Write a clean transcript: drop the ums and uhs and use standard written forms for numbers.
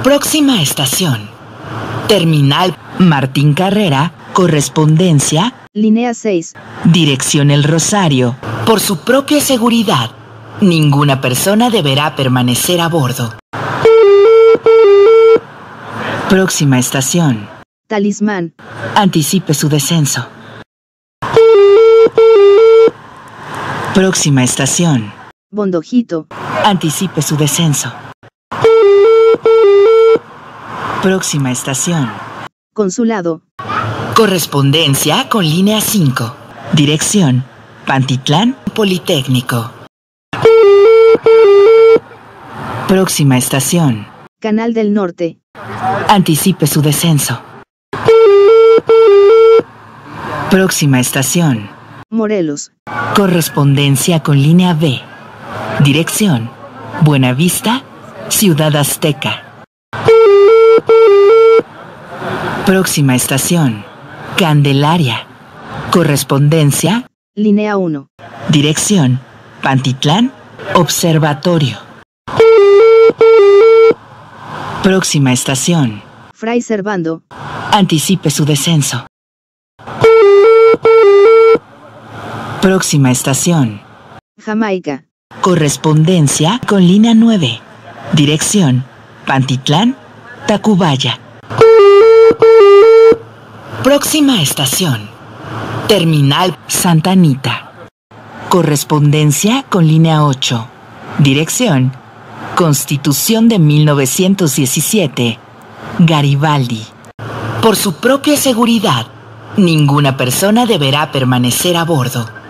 Próxima estación. Terminal Martín Carrera, correspondencia. Línea 6. Dirección El Rosario. Por su propia seguridad, ninguna persona deberá permanecer a bordo. Próxima estación. Talismán. Anticipe su descenso. Próxima estación. Bondojito. Anticipe su descenso. Próxima estación. Consulado. Correspondencia con línea 5. Dirección Pantitlán Politécnico. Próxima estación. Canal del Norte. Anticipe su descenso. Próxima estación. Morelos. Correspondencia con línea B. Dirección Buenavista, Ciudad Azteca. Próxima estación. Candelaria. Correspondencia. Línea 1. Dirección Pantitlán, Observatorio. Próxima estación. Fray Servando. Anticipe su descenso. Próxima estación. Jamaica. Correspondencia con línea 9. Dirección Pantitlán, Tacubaya. Próxima estación. Terminal Santa Anita. Correspondencia con línea 8. Dirección Constitución de 1917. Garibaldi. Por su propia seguridad, ninguna persona deberá permanecer a bordo.